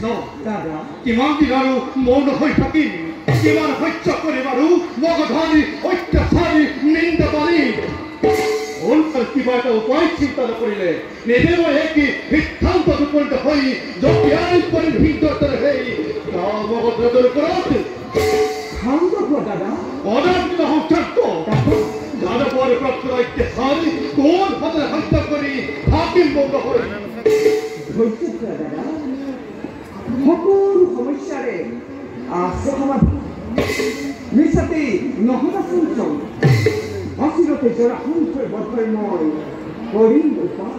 কৃষ্ণ দাদা কিমান দিন আৰু মৌন হৈ থাকিম কিমান সহ্য কৰিম আৰু মগধনী অত্যাচাৰী নিন্দাবাৰী কিবা এটা উপায় চিন্তা নকৰিলে নিজে মই কি সিদ্ধান্তত উপনীত হৈ জপিয়াই পৰিম সিদ্ধৰ সেই মগধৰ ওপৰত দাদা অদান্ত সংসৰ্গ যাদৱৰ প্ৰাপ্ত অত্যাচাৰী কোন হাতে হত্যা কৰি হাকিম বন্ধ হৈ দাদা সকলো সমস্যাৰে সমাধান মিছাতে নহ'লা চঞ্চল অচিৰতে জৰা সন্থৰ বধৰ মই কৰিম উপায়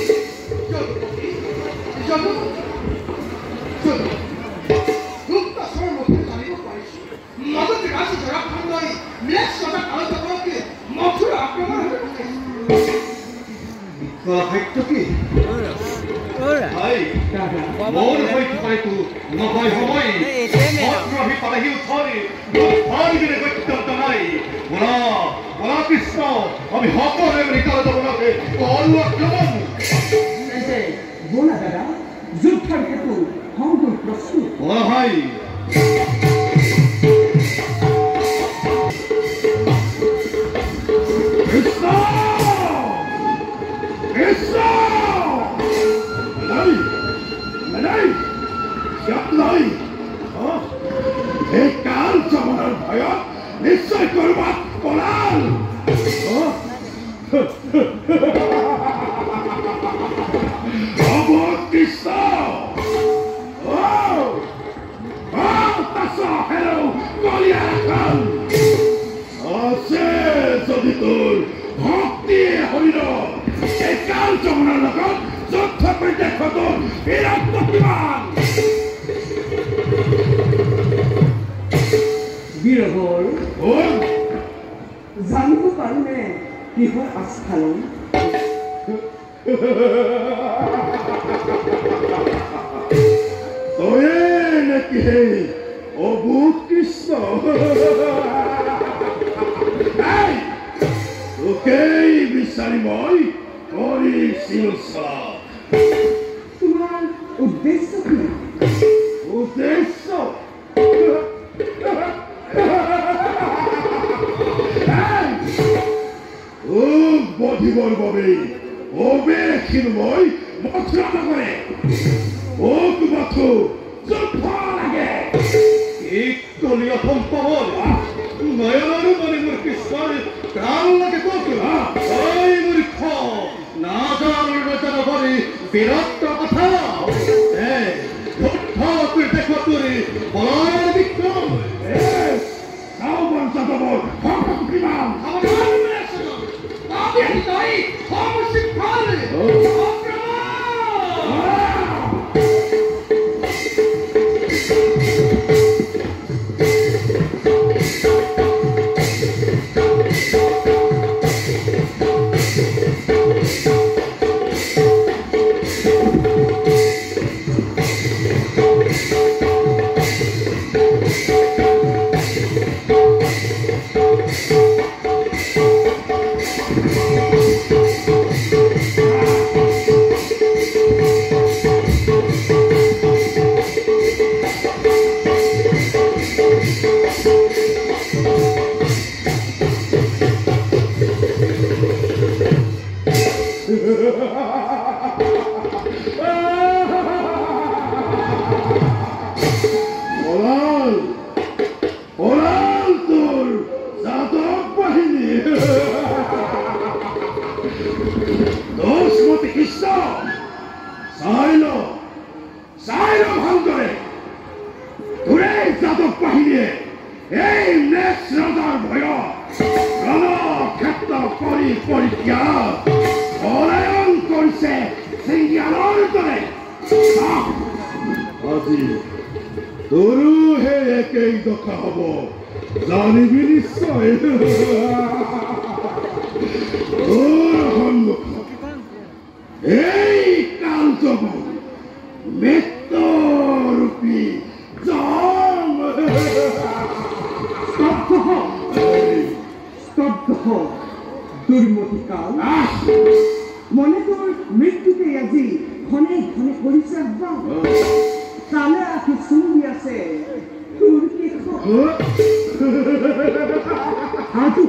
মগধ ৰাজ্য জৰাখণ্ডই নেক্সট কথা কালত আপোনালোকে মথুৰা আক্ৰমণ সত্য কি মোৰ সৈতে পাইতো নহয় সময় মন্ত্ৰহি পালেহি উঠৰি দুৰ্ভাগ্যৰে গত্যন্ত নাই বলা বলা কৃষ্ণ আমি সকলোৱে মিলি কালত আপোনালোকে কৰো আক্ৰমণ বলা দাদা যুদ্ধৰ হেতু সংকুল প্ৰস্তুত বলা ভাই নিশ্চয় কৰবাত পলাল কৃষ্ণ আছে যদি তোৰ ভক্তিয়ে শৰীৰ এই কাল যমুনাৰ লগত যুদ্ধ কৰি দেখোঁ বিৰাট শক্তিমান বীৰবৰ জানিব পাৰোনে কিহৰ আস্থালন তয়ে নেকি সেই অবুধ কৃষ্ণ তোকেই বিচাৰি মই কৰিছিলো তোমাৰ উদ্দেশ্য কি উদ্দেশ্য বধিবৰ বাবে অবেক্ষীণ মই মথুৰা নগৰে ওক মাথো যুদ্ধ লাগে এক কলীয় সম্পদ নয়নৰো মানে মোৰ কৃষ্ণৰ প্ৰাণ লাগে ক'ত ঐ মূৰ্খ নাজানৰ ৰচনা কৰি বিৰক্ত কথা যুদ্ধ কৰি দেখুৱা কৰি বলৰ বিক্ৰম চাও বঞ্চাদৱৰ সংগ্ৰাম কিমান প্ৰাণে আঁকি চুমি আছে তোৰ কি সাজু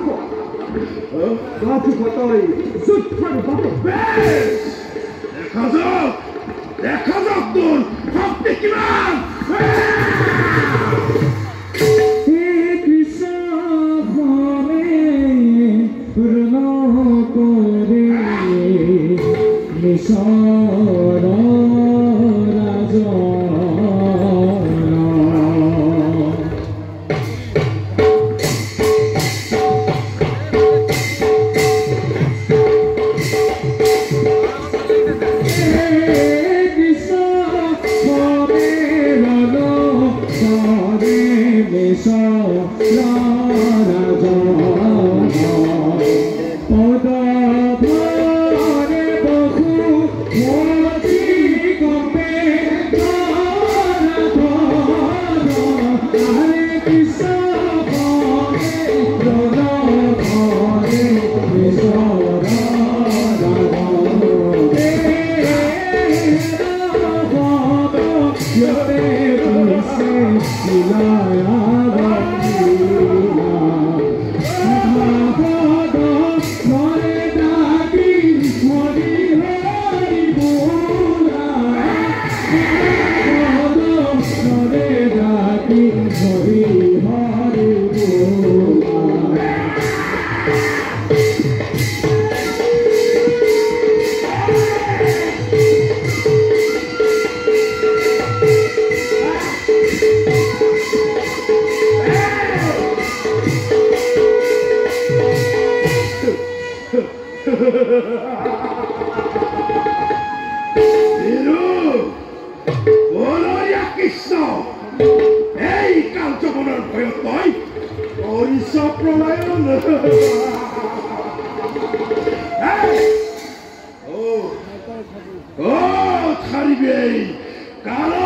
তই যুদ্ধৰ বাবে দেখা যাওক তোৰ শক্তি কিমান কারণ